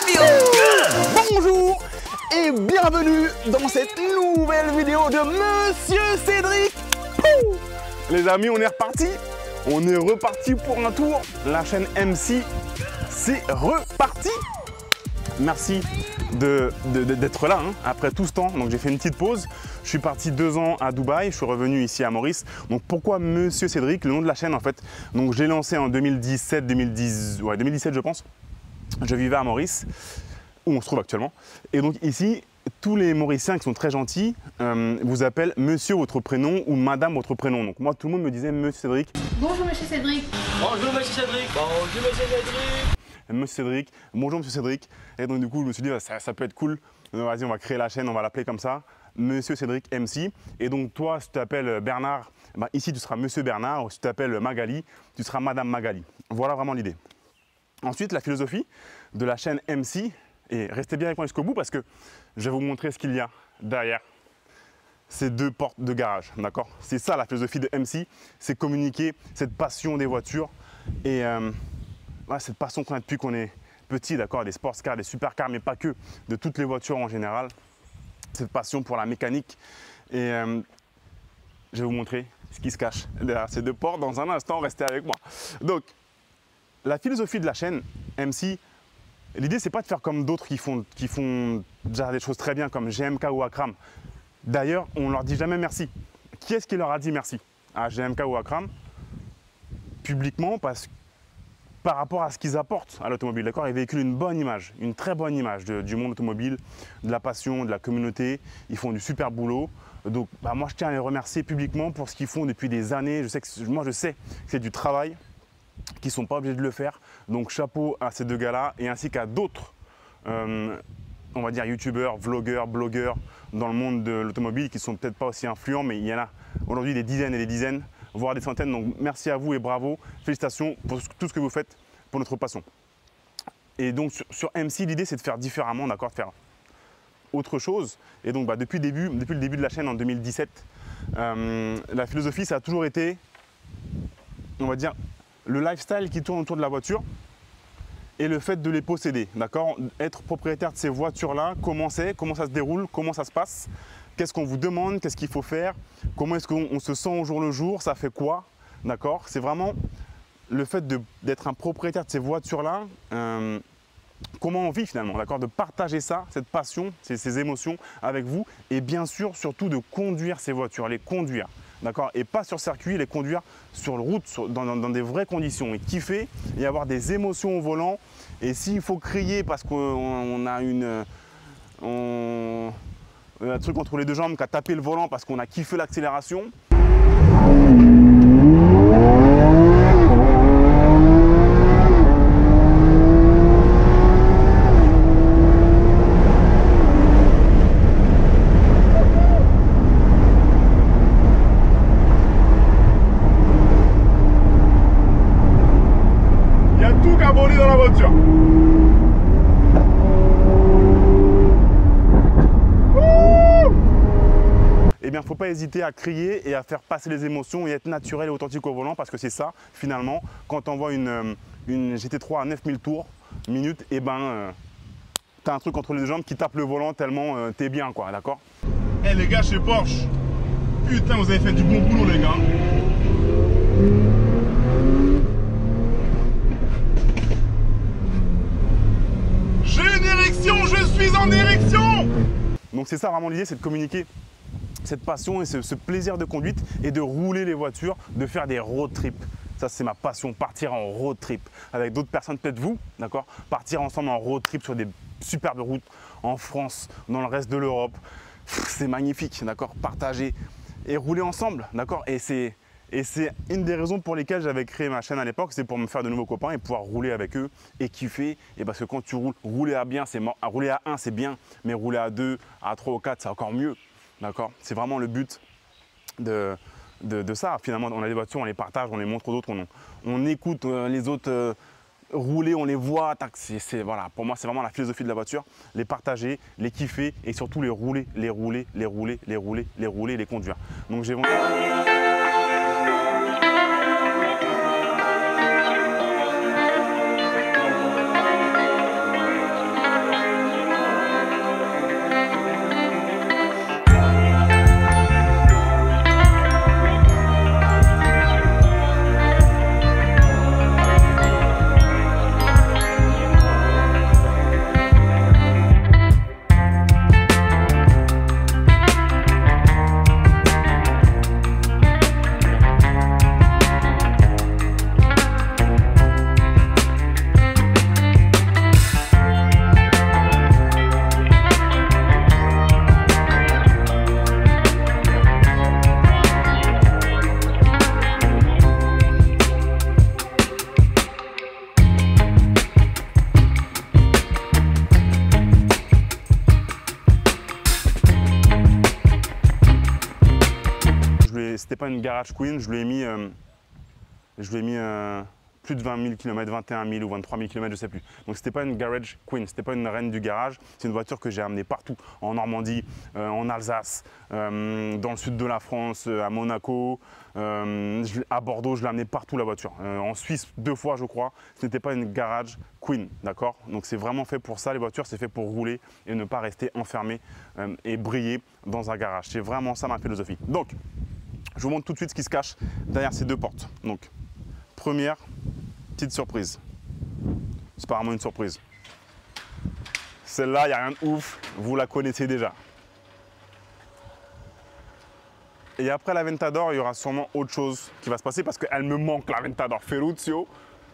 Bonjour et bienvenue dans cette nouvelle vidéo de Monsieur Cédric. Les amis, on est reparti. On est reparti pour un tour. La chaîne MC, c'est reparti. Merci d'être là hein, après tout ce temps. Donc j'ai fait une petite pause. Je suis parti 2 ans à Dubaï. Je suis revenu ici à Maurice. Donc pourquoi Monsieur Cédric, le nom de la chaîne en fait. Donc j'ai lancé en 2017 je pense. Je vivais à Maurice, où on se trouve actuellement. Et donc ici, tous les Mauriciens qui sont très gentils vous appellent Monsieur votre prénom ou Madame votre prénom. Donc moi, tout le monde me disait Monsieur Cédric. Bonjour Monsieur Cédric. Bonjour Monsieur Cédric. Bonjour Monsieur Cédric. Monsieur Cédric, bonjour Monsieur Cédric. Et donc du coup, je me suis dit, ça peut être cool. Vas-y, on va créer la chaîne, on va l'appeler comme ça. Monsieur Cédric MC. Et donc toi, si tu t'appelles Bernard, bah, ici tu seras Monsieur Bernard. Ou si tu t'appelles Magali, tu seras Madame Magali. Voilà vraiment l'idée. Ensuite, la philosophie de la chaîne MC, et restez bien avec moi jusqu'au bout parce que je vais vous montrer ce qu'il y a derrière ces 2 portes de garage, d'accord? C'est ça la philosophie de MC, c'est communiquer cette passion des voitures et cette passion qu'on a depuis qu'on est petit, d'accord? Des sports cars, des supercars, mais pas que, de toutes les voitures en général. Cette passion pour la mécanique et je vais vous montrer ce qui se cache derrière ces 2 portes dans un instant, restez avec moi. Donc, la philosophie de la chaîne MC, l'idée c'est pas de faire comme d'autres qui font déjà des choses très bien comme GMK ou Akram. D'ailleurs, on leur dit jamais merci. Qui est-ce qui leur a dit merci à GMK ou Akram? Publiquement, par rapport à ce qu'ils apportent à l'automobile, d'accord? Ils véhiculent une bonne image, une très bonne image du monde automobile, de la passion, de la communauté. Ils font du super boulot. Donc, moi, je tiens à les remercier publiquement pour ce qu'ils font depuis des années. Moi, je sais que c'est du travail, qui ne sont pas obligés de le faire. Donc chapeau à ces 2 gars-là et ainsi qu'à d'autres, on va dire youtubeurs, vlogueurs, blogueurs dans le monde de l'automobile qui ne sont peut-être pas aussi influents, mais il y en a aujourd'hui des dizaines et des dizaines, voire des centaines. Donc merci à vous et bravo, félicitations pour tout ce que vous faites pour notre passion. Et donc sur MC, l'idée c'est de faire différemment, d'accord, de faire autre chose. Et donc depuis le début de la chaîne en 2017, la philosophie ça a toujours été, on va dire, le lifestyle qui tourne autour de la voiture et le fait de les posséder, d'accord? Être propriétaire de ces voitures-là, comment ça se déroule, comment ça se passe, qu'est-ce qu'on vous demande, qu'est-ce qu'il faut faire, comment est-ce qu'on se sent au jour le jour, ça fait quoi, d'accord? C'est vraiment le fait d'être un propriétaire de ces voitures-là, comment on vit finalement, d'accord? De partager ça, cette passion, ces émotions avec vous et bien sûr, surtout de conduire ces voitures, les conduire. D'accord? Et pas sur circuit, les conduire sur la route, dans des vraies conditions. Et kiffer et avoir des émotions au volant. Et s'il faut crier parce qu'on a un truc entre les 2 jambes qui a tapé le volant parce qu'on a kiffé l'accélération. Dans la voiture. Eh bien, il ne faut pas hésiter à crier et à faire passer les émotions et être naturel et authentique au volant parce que c'est ça, finalement, quand on voit une GT3 à 9000 tours minutes, et tu as un truc entre les 2 jambes qui tape le volant tellement t'es bien, quoi, d'accord? Eh les gars, chez Porsche, putain, vous avez fait du bon boulot, les gars. Je suis en érection! Donc c'est ça vraiment l'idée, c'est de communiquer cette passion et ce plaisir de conduite et de rouler les voitures, de faire des road trips. Ça c'est ma passion, partir en road trip avec d'autres personnes, peut-être vous, d'accord? Partir ensemble en road trip sur des superbes routes en France, dans le reste de l'Europe. C'est magnifique, d'accord? Partager et rouler ensemble, d'accord? Et c'est une des raisons pour lesquelles j'avais créé ma chaîne à l'époque, c'est pour me faire de nouveaux copains et pouvoir rouler avec eux et kiffer. Et parce que quand tu rouler à 1 c'est bien, mais rouler à 2, à 3 ou 4 c'est encore mieux. D'accord? C'est vraiment le but de ça. Finalement, on a des voitures, on les partage, on les montre aux autres, on écoute les autres rouler, on les voit. Voilà, pour moi, c'est vraiment la philosophie de la voiture. Les partager, les kiffer et surtout les rouler, les conduire. Donc j'ai c'était pas une garage queen, je lui ai mis, plus de 20 000 km, 21 000 ou 23 000 km, je sais plus. Donc c'était pas une garage queen, c'était pas une reine du garage. C'est une voiture que j'ai amenée partout, en Normandie, en Alsace, dans le sud de la France, à Monaco, à Bordeaux, je l'ai amenée partout la voiture. En Suisse 2 fois je crois. Ce n'était pas une garage queen, d'accord? Donc c'est vraiment fait pour ça, les voitures, c'est fait pour rouler et ne pas rester enfermé et briller dans un garage. C'est vraiment ça ma philosophie. Donc, je vous montre tout de suite ce qui se cache derrière ces 2 portes. Donc, première petite surprise. C'est pas vraiment une surprise. Celle-là, il n'y a rien de ouf. Vous la connaissez déjà. Et après la Ventador, il y aura sûrement autre chose qui va se passer parce qu'elle me manque, la Ventador Ferruccio.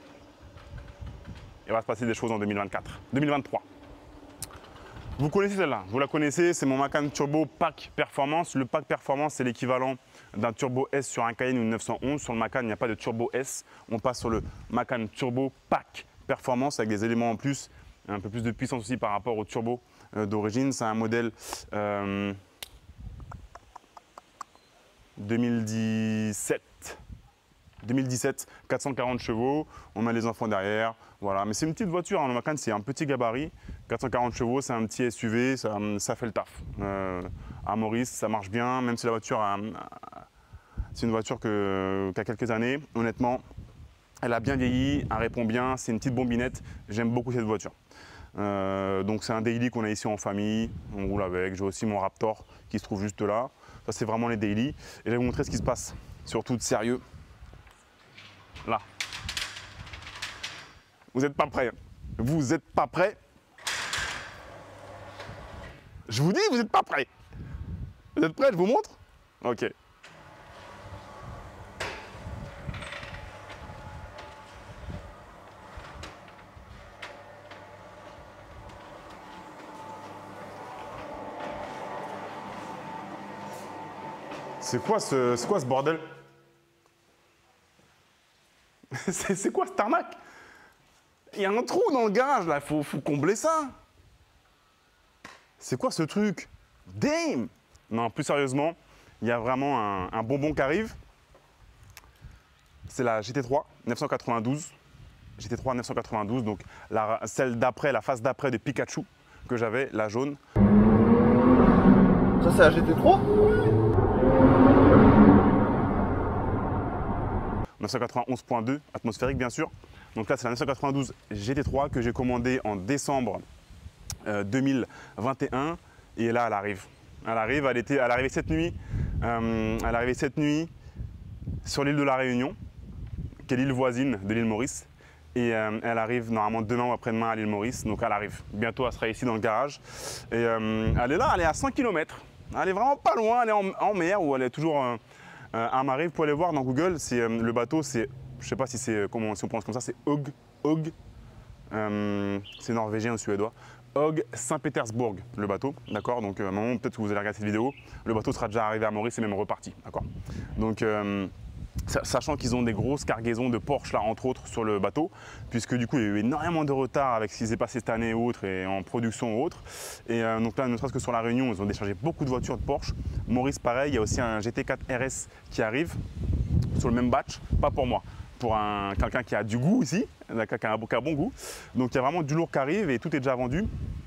Il va se passer des choses en 2023. Vous connaissez celle-là, vous la connaissez, c'est mon Macan Turbo Pack Performance. Le Pack Performance, c'est l'équivalent d'un Turbo S sur un Cayenne ou une 911. Sur le Macan, il n'y a pas de Turbo S. On passe sur le Macan Turbo Pack Performance avec des éléments en plus, un peu plus de puissance aussi par rapport au Turbo d'origine. C'est un modèle 2017, 440 chevaux, on a les enfants derrière, voilà. Mais c'est une petite voiture, hein. Le Macan c'est un petit gabarit, 440 chevaux, c'est un petit SUV, ça fait le taf. À Maurice, ça marche bien, même si la voiture, c'est une voiture qui a quelques années, honnêtement, elle a bien vieilli, elle répond bien, c'est une petite bombinette, j'aime beaucoup cette voiture. Donc c'est un daily qu'on a ici en famille, on roule avec, j'ai aussi mon Raptor qui se trouve juste là. Ça c'est vraiment les daily. Et je vais vous montrer ce qui se passe, surtout de sérieux. Là. Vous n'êtes pas prêts. Vous n'êtes pas prêts. Je vous dis, vous n'êtes pas prêts. Vous êtes prêts, je vous montre? Ok. C'est quoi ce bordel? C'est quoi cette arnaque? Il y a un trou dans le garage là, faut combler ça. C'est quoi ce truc? Damn! Non, plus sérieusement, il y a vraiment un bonbon qui arrive. C'est la GT3 992. GT3 992, donc celle d'après, la phase d'après de Pikachu que j'avais, la jaune. Ça c'est la GT3? 991.2, atmosphérique bien sûr. Donc là c'est la 992 GT3 que j'ai commandée en décembre 2021 et là elle arrive. Elle est arrivée cette nuit. Elle est arrivée cette nuit sur l'île de la Réunion, qui est l'île voisine de l'île Maurice. Et elle arrive normalement demain ou après-demain à l'île Maurice. Donc elle arrive. Bientôt elle sera ici dans le garage. Et elle est là, elle est à 100 km. Elle est vraiment pas loin, elle est en mer ou elle est toujours à marée. Vous pouvez aller voir dans Google, le bateau, c'est, je sais pas si c'est si on prononce comme ça, c'est Höegh. C'est norvégien ou suédois. Höegh Saint-Pétersbourg, le bateau, d'accord. Donc à un moment, peut-être que vous allez regarder cette vidéo, le bateau sera déjà arrivé à Maurice et même reparti, d'accord. Donc sachant qu'ils ont des grosses cargaisons de Porsche là, entre autres, sur le bateau, puisque du coup il y a eu énormément de retard avec ce qui s'est passé cette année et autres, et en production ou autre. Et donc là, ne serait-ce que sur la Réunion, ils ont déchargé beaucoup de voitures de Porsche. Maurice, pareil, il y a aussi un GT4 RS qui arrive sur le même batch, pas pour moi, pour quelqu'un qui a du goût ici, qui a un bon goût. Donc il y a vraiment du lourd qui arrive et tout est déjà vendu.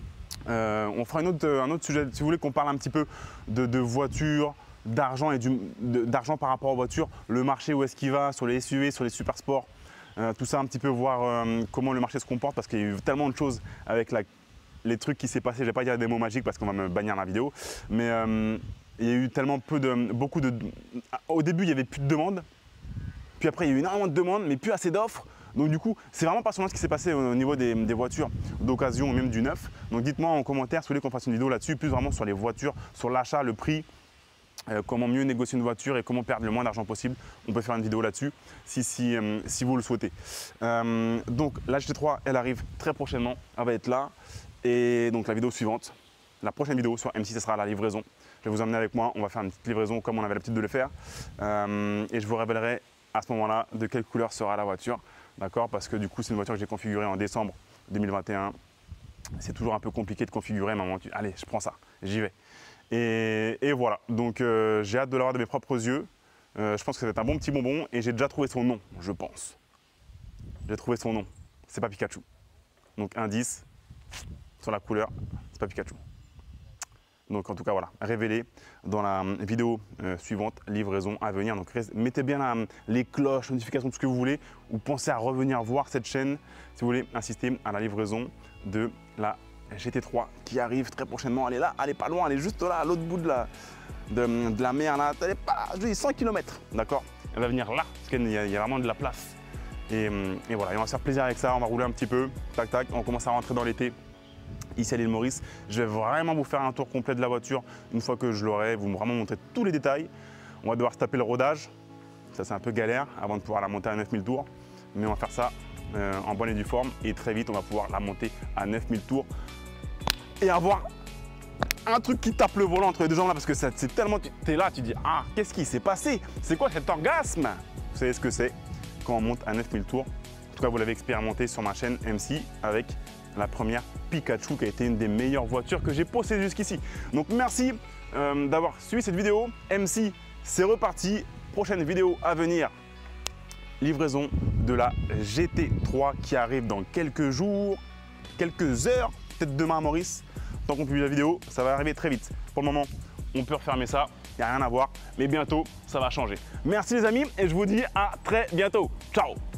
On fera un autre sujet, si vous voulez qu'on parle un petit peu de voitures, d'argent et d'argent par rapport aux voitures, le marché où est-ce qu'il va, sur les SUV, sur les super sports, tout ça un petit peu voir comment le marché se comporte parce qu'il y a eu tellement de choses avec les trucs qui s'est passé, je ne vais pas dire des mots magiques parce qu'on va me bannir la vidéo, mais il y a eu tellement au début il n'y avait plus de demandes, puis après il y a eu énormément de demandes mais plus assez d'offres. Donc du coup, c'est vraiment passionnant ce qui s'est passé au niveau des voitures d'occasion, même du neuf. Donc dites-moi en commentaire si vous voulez qu'on fasse une vidéo là-dessus, plus vraiment sur les voitures, sur l'achat, le prix, comment mieux négocier une voiture et comment perdre le moins d'argent possible. On peut faire une vidéo là-dessus si vous le souhaitez. Donc la GT3, elle arrive très prochainement, elle va être là. Et donc la vidéo suivante, la prochaine vidéo sur M6, ce sera la livraison. Je vais vous emmener avec moi, on va faire une petite livraison comme on avait l'habitude de le faire. Et je vous révélerai à ce moment-là de quelle couleur sera la voiture. D'accord, parce que du coup, c'est une voiture que j'ai configurée en décembre 2021. C'est toujours un peu compliqué de configurer, mais à un moment, allez, je prends ça, j'y vais. Et voilà, donc j'ai hâte de l'avoir de mes propres yeux. Je pense que ça va être un bon petit bonbon et j'ai déjà trouvé son nom, je pense. J'ai trouvé son nom, c'est pas Pikachu. Donc indice sur la couleur, c'est pas Pikachu. Donc en tout cas voilà, révélé dans la vidéo suivante, livraison à venir. Donc mettez bien les cloches, notifications, tout ce que vous voulez, ou pensez à revenir voir cette chaîne si vous voulez assister à la livraison de la GT3 qui arrive très prochainement. Elle est là, elle est pas loin, elle est juste là, à l'autre bout de la mer, là, elle est pas là, je dis 100 km, d'accord? Elle va venir là, parce qu'il y a vraiment de la place. Et voilà, et on va se faire plaisir avec ça, on va rouler un petit peu, tac tac, on commence à rentrer dans l'été. Ici à l'île Maurice, je vais vraiment vous faire un tour complet de la voiture une fois que je l'aurai, vous vraiment montrer tous les détails. On va devoir se taper le rodage, ça c'est un peu galère avant de pouvoir la monter à 9000 tours, mais on va faire ça en bonne et due forme et très vite on va pouvoir la monter à 9000 tours et avoir un truc qui tape le volant entre les deux jambes là parce que c'est tellement, tu es là, tu dis ah qu'est-ce qui s'est passé, c'est quoi cet orgasme? Vous savez ce que c'est quand on monte à 9000 tours. En tout cas vous l'avez expérimenté sur ma chaîne MC avec la première Pikachu qui a été une des meilleures voitures que j'ai possédées jusqu'ici. Donc merci d'avoir suivi cette vidéo. MC, c'est reparti. Prochaine vidéo à venir, livraison de la GT3 qui arrive dans quelques jours, quelques heures, peut-être demain à Maurice. Tant qu'on publie la vidéo, ça va arriver très vite. Pour le moment, on peut refermer ça, il n'y a rien à voir, mais bientôt, ça va changer. Merci les amis et je vous dis à très bientôt. Ciao!